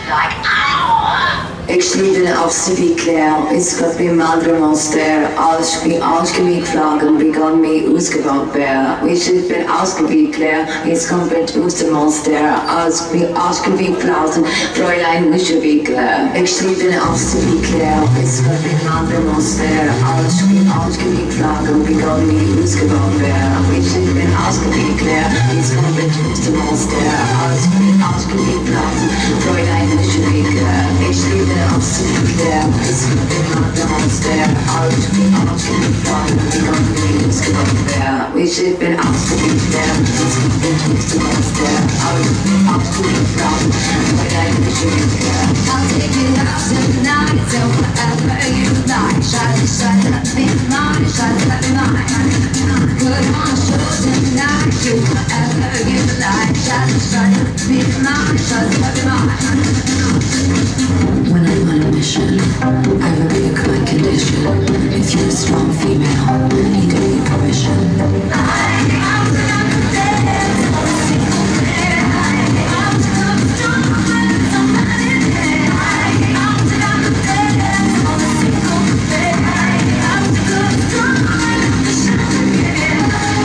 Ik schreef een afstudieklaar, is wat bij Madre Monster, als ik ausgewiegt vragen, begon mij uitgewoond werden. Ik schreef een ausgewiegt klaar, is komplett aus dem Monster, als ik ausgewiegt vragen, Fräulein Wischewickler. Ik schreef een afstudieklaar, is wat bij Madre Monster, als ik ausgewiegt vragen, begon mij uitgewoond werden. Ik schreef een ausgewiegt klaar, is komplett aus dem Monster, als ik ausgewiegt vragen, Fräulein Wischewickler. Ik schreef Absolutely, it's been not the monster. I'll be fine. We gon' be used to there. We should been absolutely, it's been used to monster. I'll be absolutely proud. But I wish you were. I'll take you out tonight, so whatever you like. Shut up, be mine, shut up, be mine. Put on a show tonight, do whatever you like. Shut up, be mine, shut up, be mine. When I'm on a mission, I rebuke my condition. If you're a strong female, you don't need permission. I'm to dance on a single bed. I'm to come strong when somebody dead. I'm to dance on a single bed. I'm to come strong when the shelter get.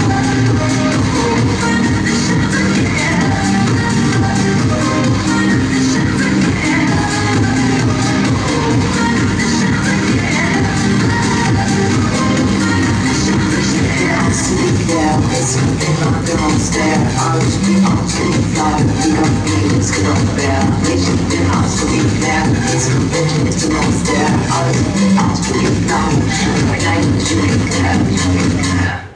When the shelter get. When the shelter get. It's been on the monster. I'll be fly. We gon' be insgesamt wer. Ich bin ausgeliefert. It's been the monster. I'll be fly. Fräulein Wischewickler.